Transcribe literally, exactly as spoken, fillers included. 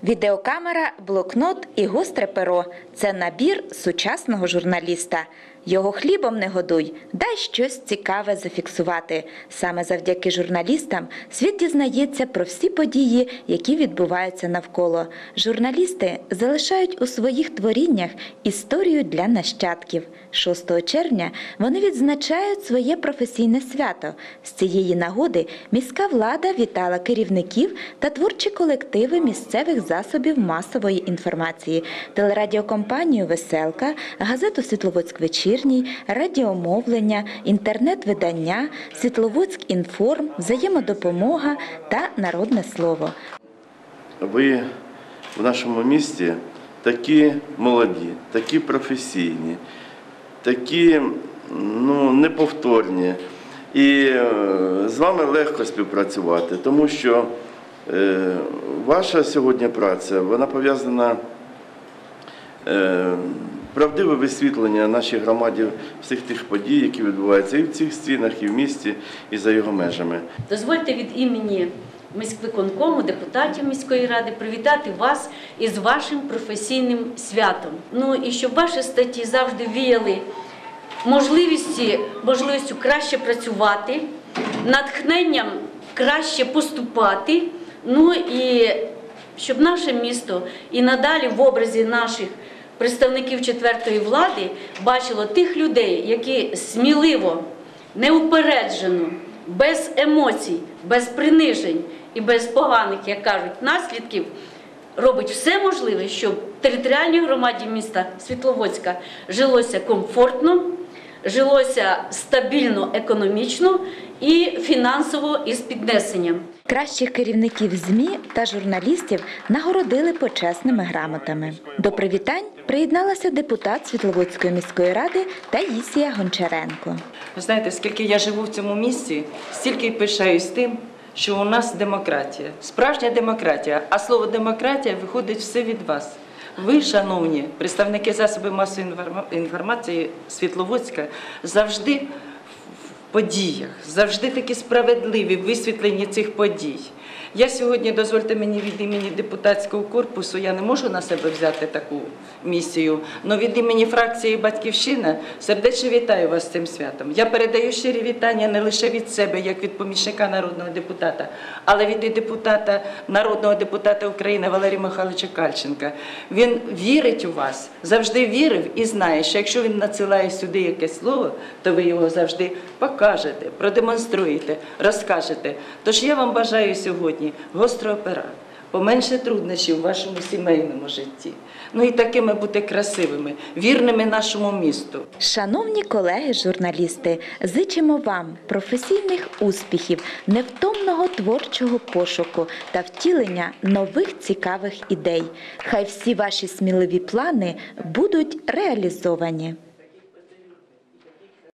Відеокамера, блокнот і гостре перо – це набір сучасного журналіста. Його хлібом не годуй, дай щось цікаве зафіксувати. Саме завдяки журналістам світ дізнається про всі події, які відбуваються навколо. Журналісти залишають у своїх творіннях історію для нащадків. шостого червня вони відзначають своє професійне свято. З цієї нагоди міська влада вітала керівників та творчі колективи місцевих засобів масової інформації, телерадіокомпанію «Веселка», газету «Світловодськ вечірній», радіомовлення, інтернет-видання, «Світловодськ-інформ», «Взаємодопомога» та «Народне слово». Ви в нашому місті такі молоді, такі професійні, такі ну, неповторні. І з вами легко співпрацювати, тому що е, ваша сьогодні праця, вона пов'язана е, правдиве висвітлення нашій громаді всіх тих подій, які відбуваються і в цих стінах, і в місті, і за його межами. Дозвольте від імені міськвиконкому, депутатів міської ради привітати вас із вашим професійним святом. Ну і щоб ваші статті завжди віяли можливістю, можливістю краще працювати, натхненням краще поступати, ну і щоб наше місто і надалі в образі наших представників четвертої влади бачило тих людей, які сміливо, неупереджено, без емоцій, без принижень і без поганих, як кажуть, наслідків, робить все можливе, щоб територіальній громаді міста Світловодська жилося комфортно, жилося стабільно економічно і фінансово із піднесенням. Кращих керівників ЗМІ та журналістів нагородили почесними грамотами. До привітань приєдналася депутат Світловодської міської ради Таїсія Гончаренко. Ви знаєте, скільки я живу в цьому місті, стільки й пишаюсь тим, що у нас демократія, справжня демократія, а слово демократія виходить все від вас. Ви, шановні представники засобів масової інформації Світловодська, завжди в подіях, завжди такі справедливі в висвітленні цих подій. Я сьогодні, дозвольте мені від імені депутатського корпусу, я не можу на себе взяти таку місію, але від імені фракції «Батьківщина» сердечно вітаю вас з цим святом. Я передаю щирі вітання не лише від себе, як від помічника народного депутата, але від депутата, народного депутата України Валерія Михайловича Кальченка. Він вірить у вас, завжди вірив і знає, що якщо він надсилає сюди якесь слово, то ви його завжди покажете, продемонструєте, розкажете. Тож я вам бажаю сьогодні гострого пера, поменше труднощів у вашому сімейному житті. Ну і такими бути красивими, вірними нашому місту. Шановні колеги-журналісти, зичимо вам професійних успіхів, невтомного творчого пошуку та втілення нових цікавих ідей. Хай всі ваші сміливі плани будуть реалізовані.